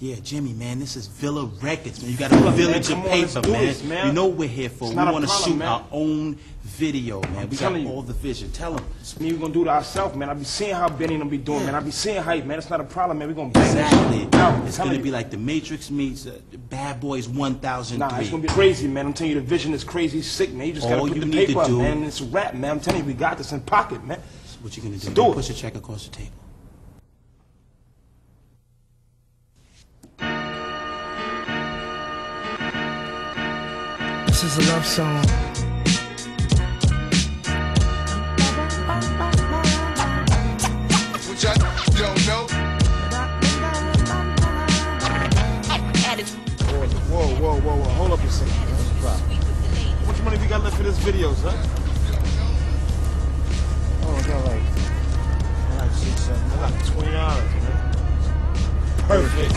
Yeah, Jimmy, man, this is Villa Records, man. You got a village of paper, man. You know what we're here for. We want to shoot our own video, man. We got all the vision. Tell them. It's me, we're going to do it ourselves, man. I be seeing how Benny and them be doing, man. I be seeing hype, man. It's not a problem, man. We're going to bang exactly. Out. It's going to be like The Matrix meets Bad Boys 1003. Nah, it's going to be crazy, man. I'm telling you, the vision is crazy sick, man. You just got to put the paper up, man. It's a rap, man. I'm telling you, we got this in pocket, man. What you going to do? Do it. Push a check across the table. This is a love song. Which I don't know. Whoa. Hold up a second. What's the problem? How much money we got left for this video, son? Oh, I got like 6, 7. I got $20, man. Perfect.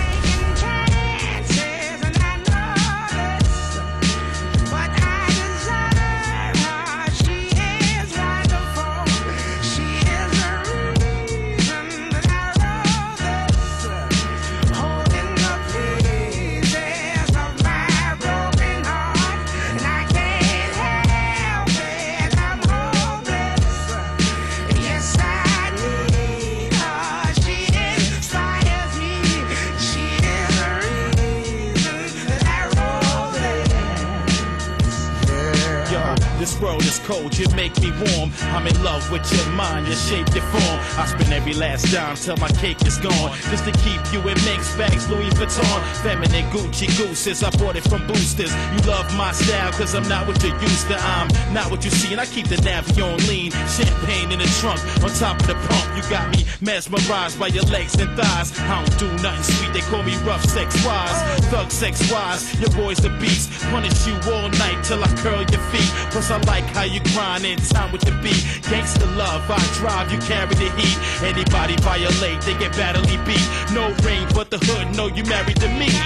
This world is cold, you make me warm. I'm in love with your mind, your shape, your form. I spend every last dime till my cake is gone. Just to keep you in mixed bags, Louis Vuitton. Feminine Gucci gooses, I bought it from Boosters. You love my style, cause I'm not what you're used to. I'm not what you see, and I keep the Navy on lean. Champagne in the trunk, on top of the pump. You got me mesmerized by your legs and thighs. I don't do nothing sweet, they call me rough sex wise. Thug sex wise, your boy's the beast. Punish you all night till I curl your feet. Plus I like how you grind in time with the beat. Gangsta love, I drive, you carry the heat. Anybody violate, they get badly beat. No ring, but the hood know you married to me.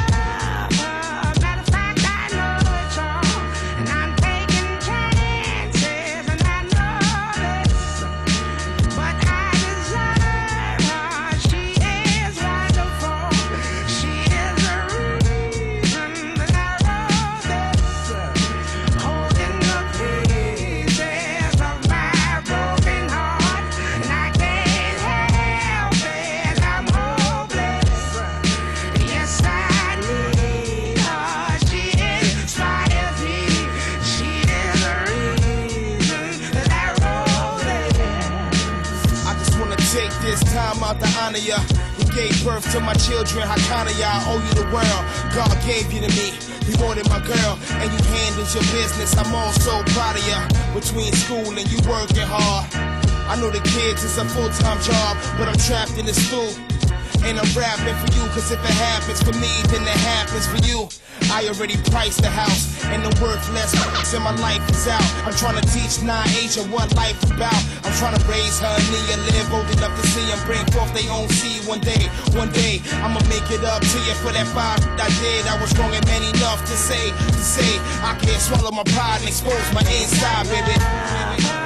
Take this time out to honor ya. You gave birth to my children, how kind of ya? I owe you the world. God gave you to me. You wanted my girl, and you handled your business. I'm all so proud of ya. Between school and you working hard. I know the kids is a full-time job, but I'm trapped in the school. And I'm rapping for you, cause if it happens for me, then it happens for you. I already priced the house, and the worthless in my life is out. I'm trying to teach Asia what life is about. I'm trying to raise her knee and live old enough to see them bring forth their own seed one day. One day, I'ma make it up to you for that 5 I did. I was strong and man enough to say, I can't swallow my pride and expose my inside, baby.